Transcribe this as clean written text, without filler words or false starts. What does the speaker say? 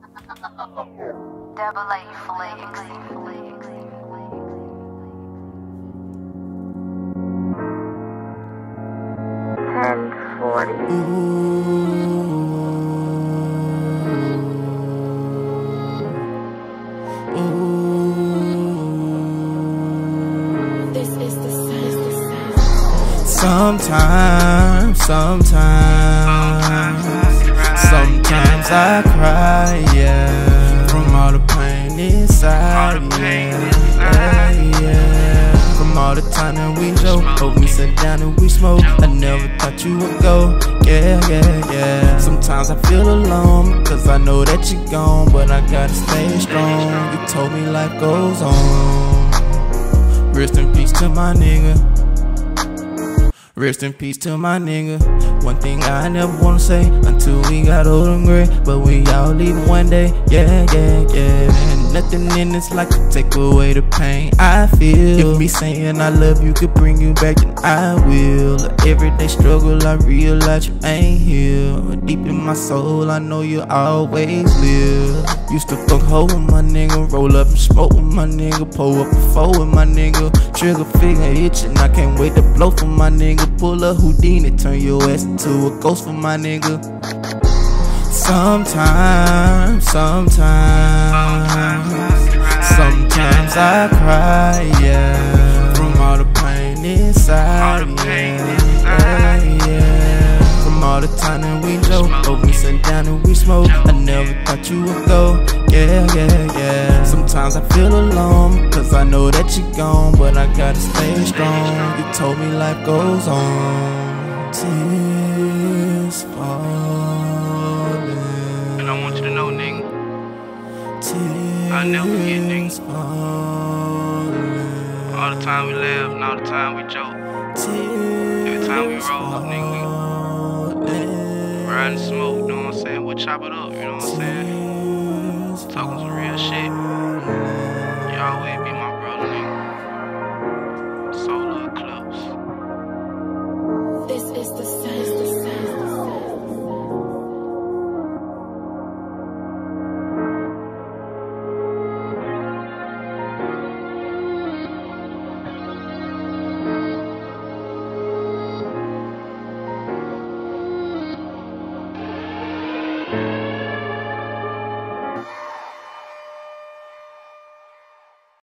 Double A Flakes. 1040. This is the sound. Sometimes I cry, yeah, from all the pain inside, yeah. From all the time that we joke, hope we sit down and we smoke. I never thought you would go, yeah. Sometimes I feel alone, cause I know that you're gone, but I gotta stay strong. You told me life goes on. Rest in peace to my nigga. Rest in peace to my nigga. One thing I never wanna say until we got old and gray, but we all leaving one day, yeah. And nothing in this life can take away the pain I feel. If me saying I love you could bring you back, then I will. Everyday struggle, I realize you ain't here. Deep in my soul, I know you always live. Used to fuck hoe with my nigga, roll up and smoke with my nigga, pull up a foe with my nigga. Trigger finger itching, I can't wait to blow for my nigga. Pull a Houdini, turn your ass into a ghost for my nigga. Sometimes I cry, yeah, from all the pain inside, yeah. From all the time that we joke, hope we sit down and we smoke. I never thought you would go, yeah. Sometimes I feel alone, cause I know that you're gone, but I gotta stay strong. You told me life goes on. Tears falling, And I want you to know, nigga, tears I'll never forget, nigga. falling, all the time we laugh and all the time we joke. Every time we roll, nigga, we ride and smoke, you know what I'm saying? We'll chop it up, you know what I'm saying?